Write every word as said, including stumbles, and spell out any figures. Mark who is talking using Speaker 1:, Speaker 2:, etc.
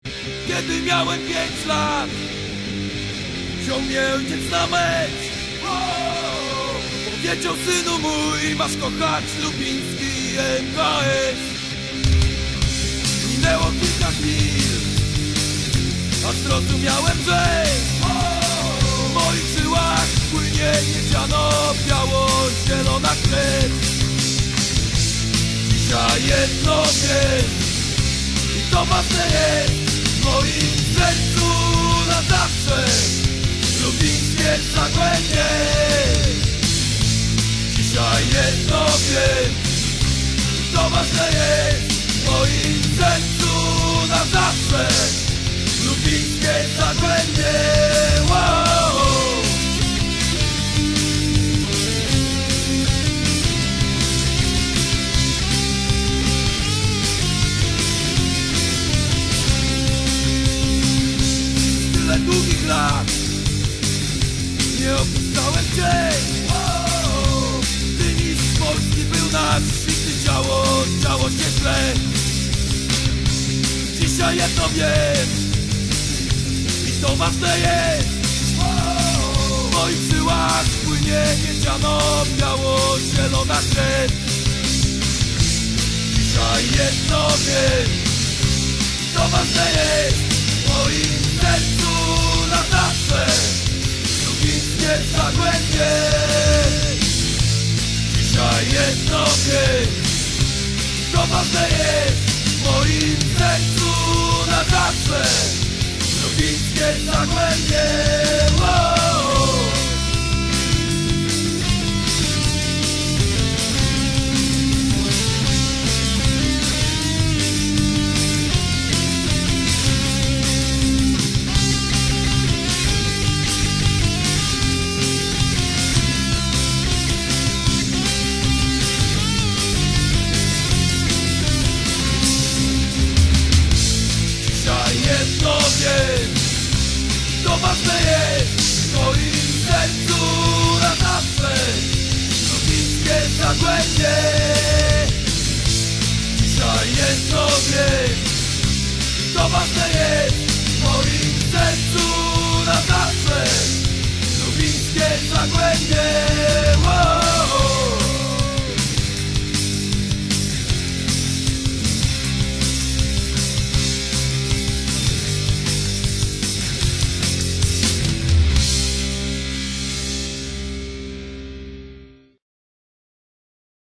Speaker 1: Kiedy miałem pięć lat, wziął mnie ojciec na mecz. Powiedział: synu mój, masz kochać lubiński M K S. Minęło kilka chwil, aż zrozumiałem, że w moich żyłach płynie niebiano-biało-zielona krew. Dzisiaj jedno wiem, i to ważne jest, w moim sercu na zawsze lubińskie Zagłębie. Dzisiaj jedno wiem, i to ważne jest, w moim sercu na zawsze lubińskie Zagłębie. Wow. Tyle długich lat nie opuszczałem cię. Ty mistrz Polski był nasz i gdy działo, działo się źle. Dzisiaj jedno wiem, i to ważne jest, w moich żyłach płynie niebiano-biało-zielona krew. Dzisiaj jedno wiem, i to ważne jest, w moim sercu na zawsze lubińskie Zagłębie. Dzisiaj jedno wiem, i to ważne jest, w moim sercu na zawsze lubińskie Zagłębie. Wow. Jedno wiem, to ważne jest, w moim sercu na zawsze lubińskie Zagłębie. Dzisiaj jedno wiem, to ważne jest, w moim sercu na zawsze lubińskie Zagłębie.